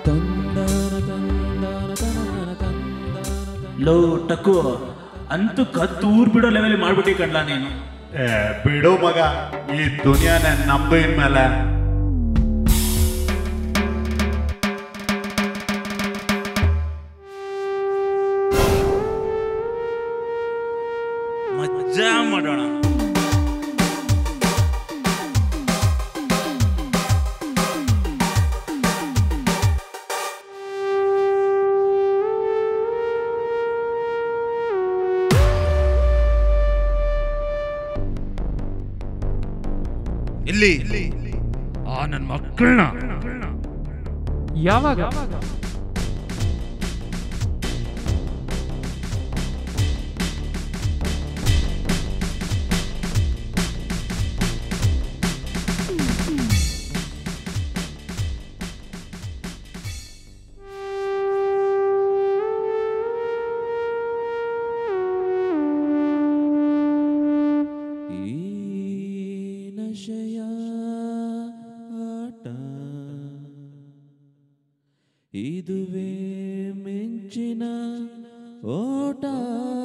Low ಟಕ್ಕು ಅಂತೂ ಕತ್ತೂರ್ ಬಿಡೋ level ಮಾಡ್ಬಿಟ್ಟಿ ಕಣ್ಲಾ ನೀನು. ಬಿಡು ಮಗ, ಈ ದುನಿಯಾನ ನಮ್ದು ಇನ್ಮೇಲೆ. ಮಜಾ ಮಾಡೋಣ. ಇಲ್ಲಿ ಆ ನನ್ನ ಮಕ್ಕಳನ್ನ ಯಾವಾಗ ಇದುವೇ ಮಿಂಚಿನ ಓಟ.